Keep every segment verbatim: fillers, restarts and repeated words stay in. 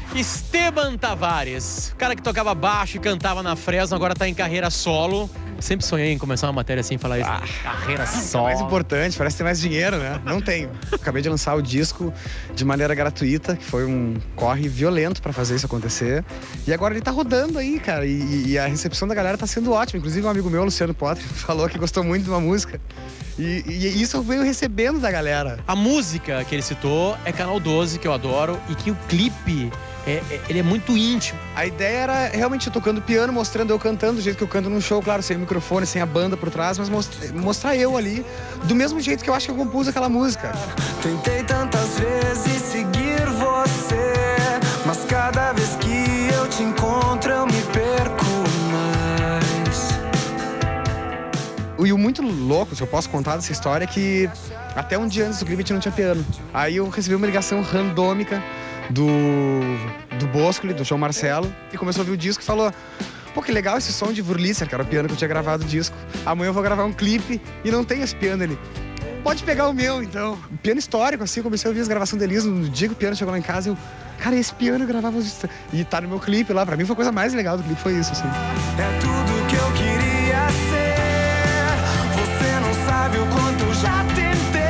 Esteban Tavares, cara que tocava baixo e cantava na Fresno, agora tá em carreira solo. Sempre sonhei em começar uma matéria assim e falar isso. Ah, carreira solo. É mais importante, parece ter mais dinheiro, né? Não tenho. Acabei de lançar o disco de maneira gratuita, que foi um corre violento pra fazer isso acontecer. E agora ele tá rodando aí, cara. E, e a recepção da galera tá sendo ótima. Inclusive um amigo meu, Luciano Potter, falou que gostou muito de uma música. E, e isso eu venho recebendo da galera. A música que ele citou é Canal doze, que eu adoro, e que o clipe, é, é, ele é muito íntimo. A ideia era realmente eu tocando piano, mostrando eu cantando do jeito que eu canto num show, claro, sem o microfone, sem a banda por trás, mas mostrar, mostrar eu ali, do mesmo jeito que eu acho que eu compus aquela música. Tentei tantas vezes seguir você, mas cada vez que eu te encontro eu me perco mais. E o muito louco, se eu posso contar dessa história, é que até um dia antes do clipe a gente não tinha piano. Aí eu recebi uma ligação randômica do, do Bosco, do João Marcelo, e começou a ouvir o disco e falou: pô, que legal esse som de Wurlitzer, que era o piano que eu tinha gravado o disco. Amanhã eu vou gravar um clipe e não tem esse piano ali. Pode pegar o meu, então. Um piano histórico, assim, eu comecei a ouvir as gravações deles no dia que o piano chegou lá em casa e eu... Cara, esse piano eu gravava... E tá no meu clipe lá. Pra mim foi a coisa mais legal do clipe, foi isso, assim. É tudo que eu queria ser. Você não sabe o quanto eu já tentei.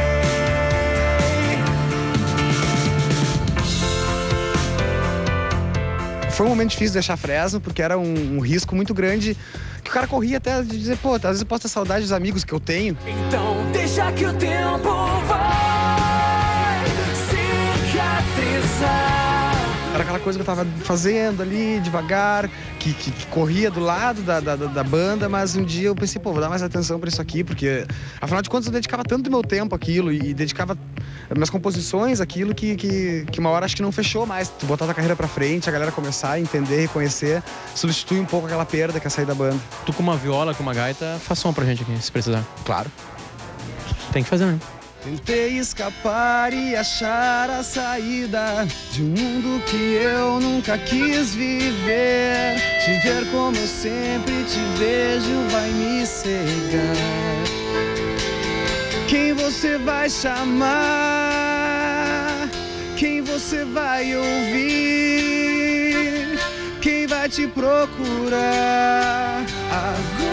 Foi um momento difícil deixar Fresno, porque era um, um risco muito grande, que o cara corria até de dizer, pô, às vezes eu posso ter saudade dos amigos que eu tenho. Então deixa que o tempo vai cicatrizar. Era aquela coisa que eu tava fazendo ali, devagar, que, que, que corria do lado da, da, da banda, mas um dia eu pensei, pô, vou dar mais atenção pra isso aqui, porque afinal de contas eu dedicava tanto do meu tempo àquilo e, e dedicava minhas composições àquilo que, que, que uma hora acho que não fechou mais. Tu botar tua carreira pra frente, a galera começar a entender, reconhecer, substitui um pouco aquela perda que é sair da banda. Tu com uma viola, com uma gaita, faz som pra gente aqui, se precisar. Claro. Tem que fazer, né? Tentei escapar e achar a saída de um mundo que eu nunca quis viver. Te ver como eu sempre te vejo vai me cegar. Quem você vai chamar? Quem você vai ouvir? Quem vai te procurar agora?